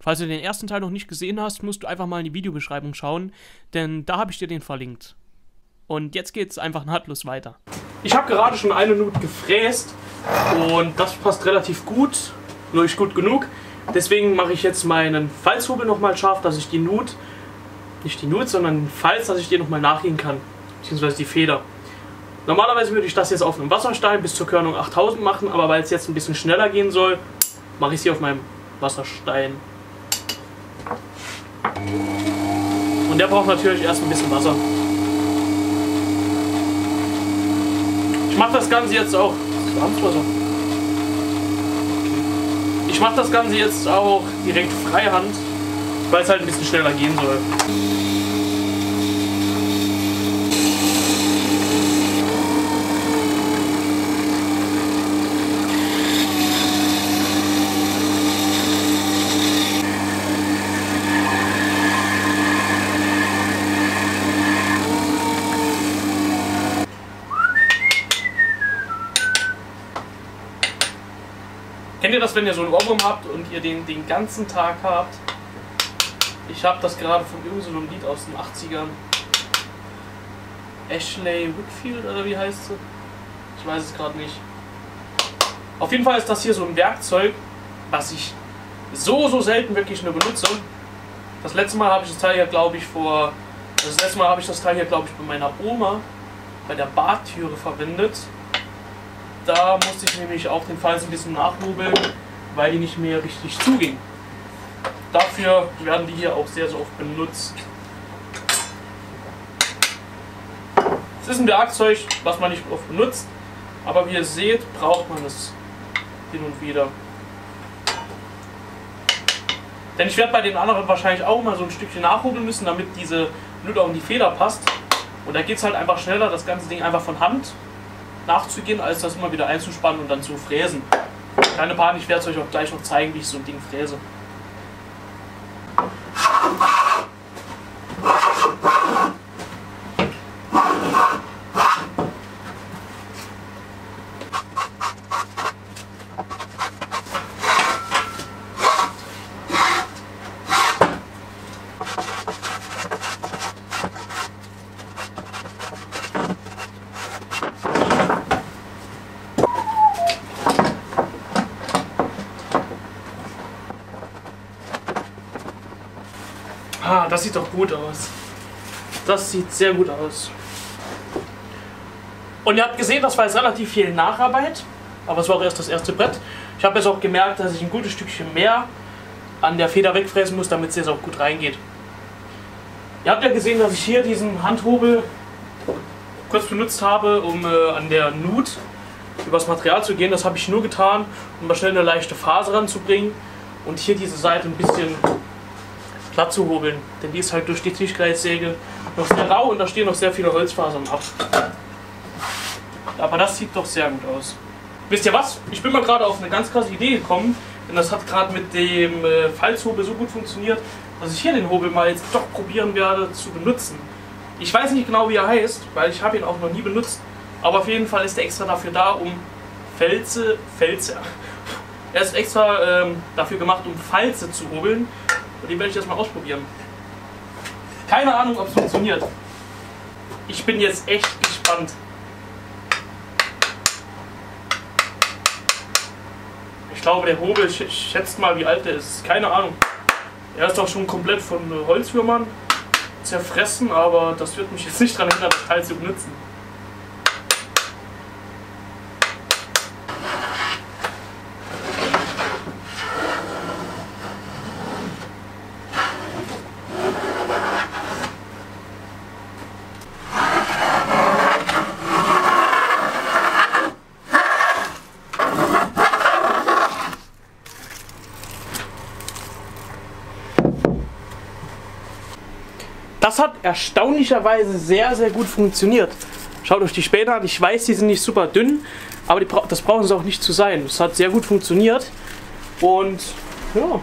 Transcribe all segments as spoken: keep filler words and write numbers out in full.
Falls du den ersten Teil noch nicht gesehen hast, musst du einfach mal in die Videobeschreibung schauen, denn da habe ich dir den verlinkt. Und jetzt geht's einfach nahtlos weiter. Ich habe gerade schon eine Nut gefräst und das passt relativ gut, nur nicht gut genug. Deswegen mache ich jetzt meinen Falzhobel nochmal scharf, dass ich die Nut, nicht die Nut, sondern den Falz, dass ich den nochmal nachgehen kann, beziehungsweise die Feder. Normalerweise würde ich das jetzt auf einem Wasserstein bis zur Körnung achttausend machen, aber weil es jetzt ein bisschen schneller gehen soll, mache ich es hier auf meinem Wasserstein. Und der braucht natürlich erst ein bisschen Wasser. Ich mache das Ganze jetzt auch. Ich mache das Ganze jetzt auch direkt freihand, weil es halt ein bisschen schneller gehen soll. Kennt ihr das, wenn ihr so einen Ohrwurm habt und ihr den den ganzen Tag habt? Ich habe das gerade von irgendeinem so Lied aus den achtzigern. Ashley Whitfield oder wie heißt sie? Ich weiß es gerade nicht. Auf jeden Fall ist das hier so ein Werkzeug, was ich so, so selten wirklich nur benutze. Das letzte Mal habe ich das Teil hier, glaube ich, vor... Das letzte Mal habe ich das Teil hier, glaube ich, bei meiner Oma bei der Badtüre verwendet. Da musste ich nämlich auch den Falz ein bisschen nachhobeln, weil die nicht mehr richtig zuging. Dafür werden die hier auch sehr, sehr oft benutzt. Es ist ein Werkzeug, was man nicht oft benutzt, aber wie ihr seht, braucht man es hin und wieder. Denn ich werde bei den anderen wahrscheinlich auch mal so ein Stückchen nachhobeln müssen, damit diese Nut auch in die Feder passt. Und da geht es halt einfach schneller, das ganze Ding einfach von Hand nachzugehen, als das immer wieder einzuspannen und dann zu fräsen. Keine Panik, ich werde es euch auch gleich noch zeigen, wie ich so ein Ding fräse. Ah, das sieht doch gut aus. Das sieht sehr gut aus. Und ihr habt gesehen, das war jetzt relativ viel Nacharbeit, aber es war auch erst das erste Brett. Ich habe jetzt auch gemerkt, dass ich ein gutes Stückchen mehr an der Feder wegfräsen muss, damit es jetzt auch gut reingeht. Ihr habt ja gesehen, dass ich hier diesen Handhobel kurz benutzt habe, um äh, an der Nut übers Material zu gehen. Das habe ich nur getan, um mal schnell eine leichte Faser ranzubringen und hier diese Seite ein bisschen platt zu hobeln, denn die ist halt durch die Tischgleitsäge noch sehr rau und da stehen noch sehr viele Holzfasern ab. Aber das sieht doch sehr gut aus. Wisst ihr was? Ich bin mal gerade auf eine ganz krasse Idee gekommen, denn das hat gerade mit dem äh, Falzhobel so gut funktioniert, dass ich hier den Hobel mal jetzt doch probieren werde zu benutzen. Ich weiß nicht genau, wie er heißt, weil ich habe ihn auch noch nie benutzt, aber auf jeden Fall ist er extra dafür da, um Felze, Felze, er ist extra ähm, dafür gemacht, um Falze zu hobeln. Und den werde ich jetzt mal ausprobieren. Keine Ahnung, ob es funktioniert. Ich bin jetzt echt gespannt. Ich glaube, der Hobel, ich schätze mal, wie alt der ist. Keine Ahnung. Er ist doch schon komplett von Holzwürmern zerfressen, aber das wird mich jetzt nicht daran hindern, das Teil zu benutzen. Das hat erstaunlicherweise sehr, sehr gut funktioniert. Schaut euch die Späne an. Ich weiß, die sind nicht super dünn, aber die, das brauchen sie auch nicht zu sein. Es hat sehr gut funktioniert. Und ja,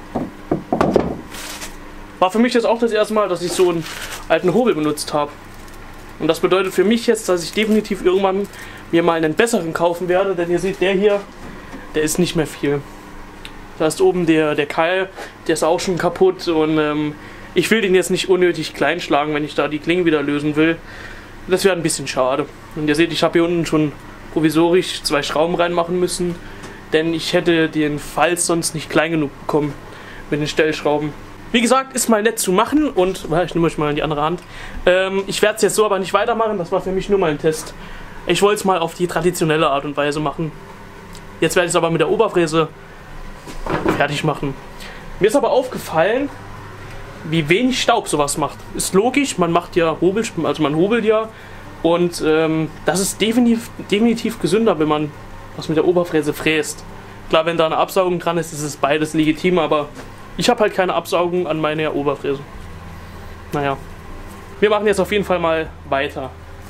war für mich jetzt auch das erste Mal, dass ich so einen alten Hobel benutzt habe. Und das bedeutet für mich jetzt, dass ich definitiv irgendwann mir mal einen besseren kaufen werde. Denn ihr seht, der hier, der ist nicht mehr viel. Da ist oben der, der Keil, der ist auch schon kaputt und ähm, ich will den jetzt nicht unnötig klein schlagen, wenn ich da die Klinge wieder lösen will. Das wäre ein bisschen schade. Und ihr seht, ich habe hier unten schon provisorisch zwei Schrauben reinmachen müssen, denn ich hätte den Falz sonst nicht klein genug bekommen mit den Stellschrauben. Wie gesagt, ist mal nett zu machen und ich nehme euch mal in die andere Hand. Ähm, ich werde es jetzt so aber nicht weitermachen, das war für mich nur mal ein Test. Ich wollte es mal auf die traditionelle Art und Weise machen. Jetzt werde ich es aber mit der Oberfräse fertig machen. Mir ist aber aufgefallen, wie wenig Staub sowas macht. Ist logisch, man macht ja Hobel, also man hobelt ja. Und ähm, das ist definitiv, definitiv gesünder, wenn man was mit der Oberfräse fräst. Klar, wenn da eine Absaugung dran ist, ist es beides legitim, aber ich habe halt keine Absaugung an meiner Oberfräse. Naja, wir machen jetzt auf jeden Fall mal weiter.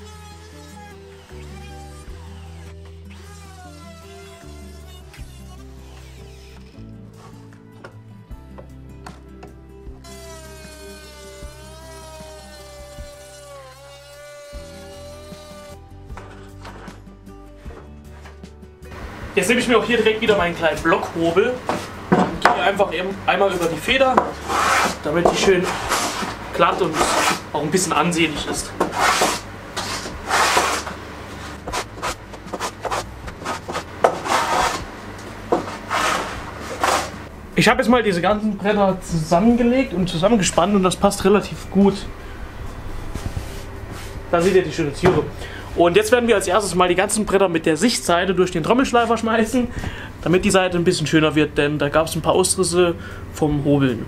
Jetzt nehme ich mir auch hier direkt wieder meinen kleinen Blockhobel und gehe einfach eben einmal über die Feder, damit die schön glatt und auch ein bisschen ansehnlich ist. Ich habe jetzt mal diese ganzen Bretter zusammengelegt und zusammengespannt und das passt relativ gut. Da seht ihr die schöne Türe. Und jetzt werden wir als erstes mal die ganzen Bretter mit der Sichtseite durch den Trommelschleifer schmeißen, damit die Seite ein bisschen schöner wird, denn da gab es ein paar Ausrisse vom Hobeln.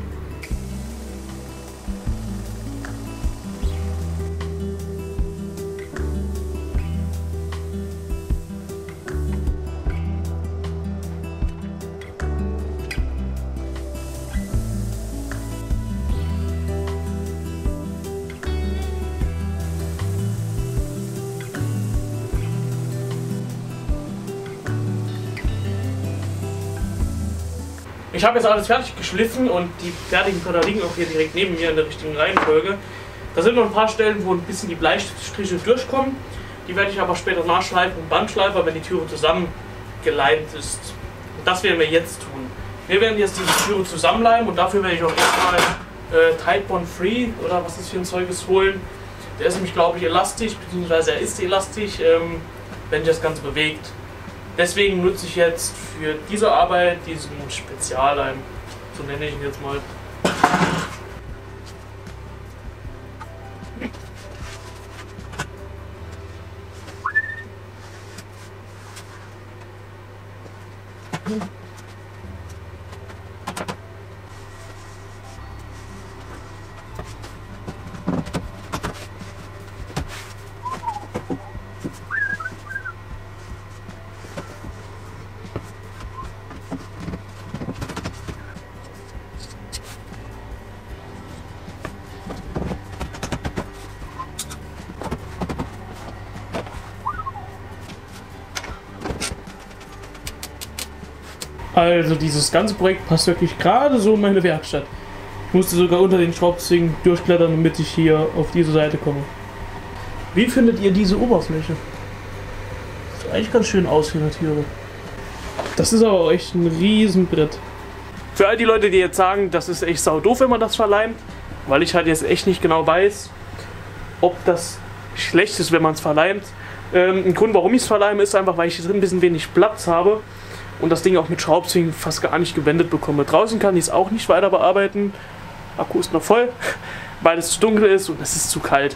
Ich habe jetzt alles fertig geschliffen und die fertigen Bretter liegen auch hier direkt neben mir in der richtigen Reihenfolge. Da sind noch ein paar Stellen, wo ein bisschen die Bleistriche durchkommen. Die werde ich aber später nachschleifen und Bandschleifer, wenn die Türe zusammengeleimt ist. Und das werden wir jetzt tun. Wir werden jetzt diese Türe zusammenleimen und dafür werde ich auch erstmal äh, Titebond Free oder was das für ein Zeuges holen. Der ist nämlich, glaube ich, elastisch, beziehungsweise er ist elastisch, ähm, wenn sich das Ganze bewegt. Deswegen nutze ich jetzt für diese Arbeit diesen Spezialleim, so nenne ich ihn jetzt mal. Also dieses ganze Projekt passt wirklich gerade so in meine Werkstatt. Ich musste sogar unter den Schraubzwingen durchklettern, damit ich hier auf diese Seite komme. Wie findet ihr diese Oberfläche? Sieht eigentlich ganz schön aus für eine Türe. Das ist aber auch echt ein Riesenbrett. Für all die Leute, die jetzt sagen, das ist echt sau doof, wenn man das verleimt, weil ich halt jetzt echt nicht genau weiß, ob das schlecht ist, wenn man es verleimt. Ähm, ein Grund, warum ich es verleime, ist einfach, weil ich drin ein bisschen wenig Platz habe und das Ding auch mit Schraubzwingen fast gar nicht gewendet bekomme. Draußen kann ich es auch nicht weiter bearbeiten. Akku ist noch voll, weil es zu dunkel ist und es ist zu kalt.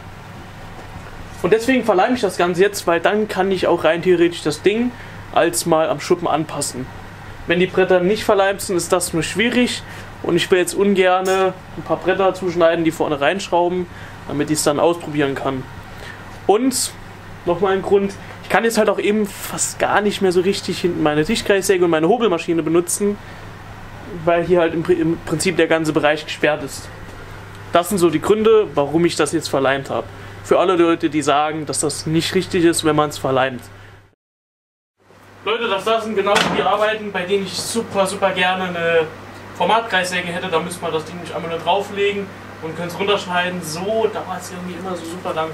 Und deswegen verleime ich das Ganze jetzt, weil dann kann ich auch rein theoretisch das Ding als mal am Schuppen anpassen. Wenn die Bretter nicht verleimt sind, ist das nur schwierig und ich will jetzt ungern ein paar Bretter zuschneiden, die vorne reinschrauben, damit ich es dann ausprobieren kann. Und nochmal ein Grund, ich kann jetzt halt auch eben fast gar nicht mehr so richtig hinten meine Tischkreissäge und meine Hobelmaschine benutzen, weil hier halt im Prinzip der ganze Bereich gesperrt ist. Das sind so die Gründe, warum ich das jetzt verleimt habe. Für alle Leute, die sagen, dass das nicht richtig ist, wenn man es verleimt. Leute, das sind genau die Arbeiten, bei denen ich super, super gerne eine Formatkreissäge hätte. Da müsste man das Ding nicht einmal nur drauflegen und können es runterschneiden. So dauert es irgendwie immer so super lang.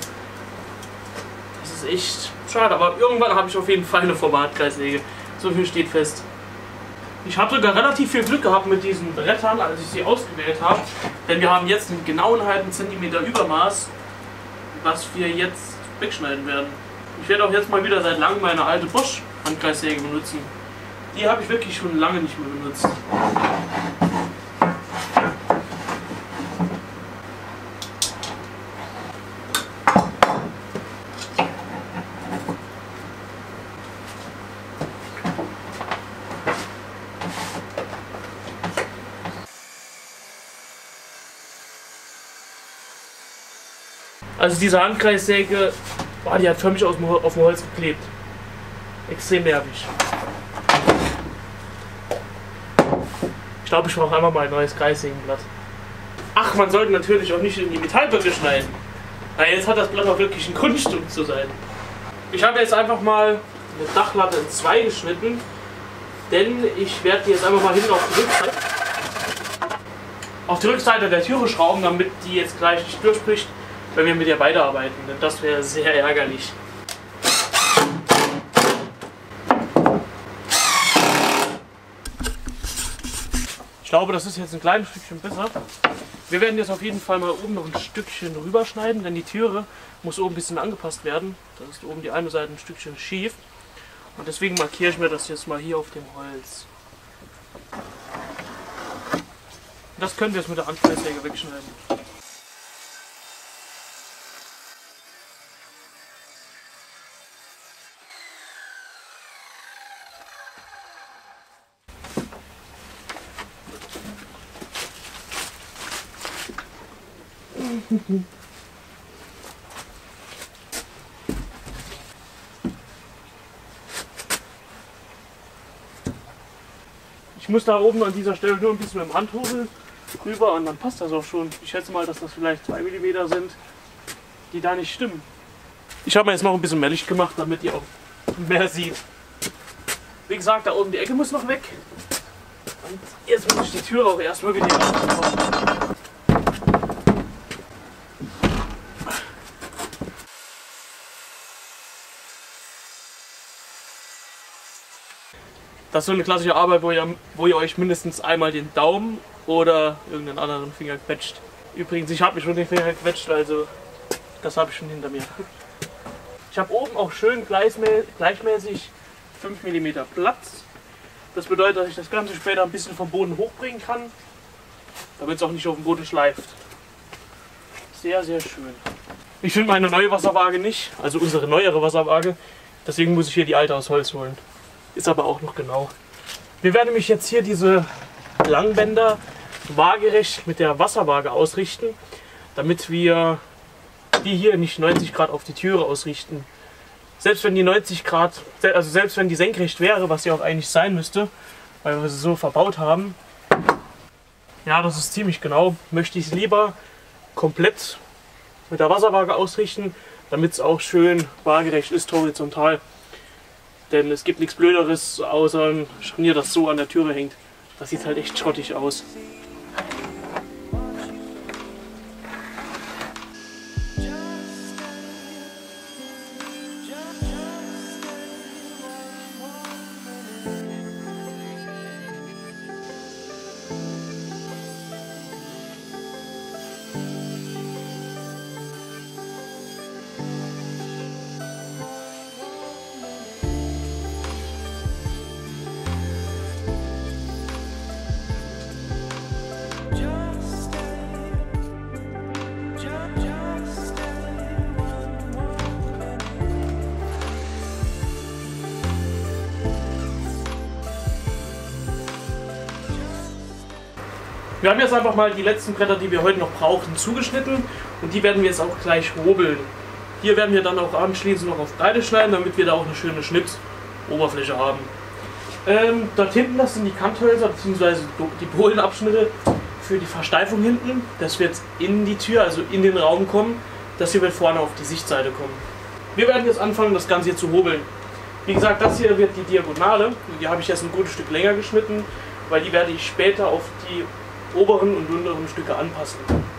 Das ist echt schade, aber irgendwann habe ich auf jeden Fall eine Formatkreissäge. So viel steht fest. Ich habe sogar relativ viel Glück gehabt mit diesen Brettern, als ich sie ausgewählt habe. Denn wir haben jetzt einen genauen halben Zentimeter Übermaß, was wir jetzt wegschneiden werden. Ich werde auch jetzt mal wieder seit langem meine alte Bosch Handkreissäge benutzen. Die habe ich wirklich schon lange nicht mehr benutzt. Also diese Handkreissäge, boah, die hat förmlich auf dem Holz geklebt. Extrem nervig. Ich glaube, ich brauche einfach mal ein neues Kreissägenblatt. Ach, man sollte natürlich auch nicht in die Metallböcke schneiden. Na, jetzt hat das Blatt auch wirklich ein Kunststück zu sein. Ich habe jetzt einfach mal eine Dachlatte in zwei geschnitten, denn ich werde die jetzt einfach mal hinten auf die Rückseite, auf die Rückseite der Türe schrauben, damit die jetzt gleich nicht durchbricht, wenn wir mit ihr weiterarbeiten, denn das wäre sehr ärgerlich. Ich glaube, das ist jetzt ein kleines Stückchen besser. Wir werden jetzt auf jeden Fall mal oben noch ein Stückchen rüberschneiden, denn die Türe muss oben ein bisschen angepasst werden. Da ist oben die eine Seite ein Stückchen schief. Und deswegen markiere ich mir das jetzt mal hier auf dem Holz. Das können wir jetzt mit der Handkreissäge wegschneiden. Ich muss da oben an dieser Stelle nur ein bisschen mit dem Handhobel rüber und dann passt das auch schon. Ich schätze mal, dass das vielleicht zwei Millimeter sind, die da nicht stimmen. Ich habe mir jetzt noch ein bisschen mehr Licht gemacht, damit ihr auch mehr sieht. Wie gesagt, da oben die Ecke muss noch weg. Und jetzt muss ich die Tür auch erstmal wieder aufbauen. Das ist so eine klassische Arbeit, wo ihr, wo ihr euch mindestens einmal den Daumen oder irgendeinen anderen Finger quetscht. Übrigens, ich habe mich schon den Finger gequetscht, also das habe ich schon hinter mir. Ich habe oben auch schön gleichmäßig fünf Millimeter Platz. Das bedeutet, dass ich das Ganze später ein bisschen vom Boden hochbringen kann, damit es auch nicht auf dem Boden schleift. Sehr, sehr schön. Ich finde meine neue Wasserwaage nicht, also unsere neuere Wasserwaage, deswegen muss ich hier die alte aus Holz holen. Ist aber auch noch genau. Wir werden nämlich jetzt hier diese Langbänder waagerecht mit der Wasserwaage ausrichten, damit wir die hier nicht neunzig Grad auf die Türe ausrichten. Selbst wenn die neunzig Grad, also selbst wenn die senkrecht wäre, was sie auch eigentlich sein müsste, weil wir sie so verbaut haben, ja, das ist ziemlich genau, möchte ich es lieber komplett mit der Wasserwaage ausrichten, damit es auch schön waagerecht ist, horizontal. Denn es gibt nichts Blöderes, außer ein Scharnier, das so an der Türe hängt. Das sieht halt echt schrottig aus. Wir haben jetzt einfach mal die letzten Bretter, die wir heute noch brauchen, zugeschnitten und die werden wir jetzt auch gleich hobeln. Hier werden wir dann auch anschließend noch auf Breite schneiden, damit wir da auch eine schöne Schnitzoberfläche haben. Ähm, dort hinten, das sind die Kanthölzer bzw. die Bohlenabschnitte für die Versteifung hinten. Das wird in die Tür, also in den Raum kommen. Das hier wird vorne auf die Sichtseite kommen. Wir werden jetzt anfangen, das Ganze hier zu hobeln. Wie gesagt, das hier wird die Diagonale. Die habe ich jetzt ein gutes Stück länger geschnitten, weil die werde ich später auf die oberen und unteren Stücke anpassen.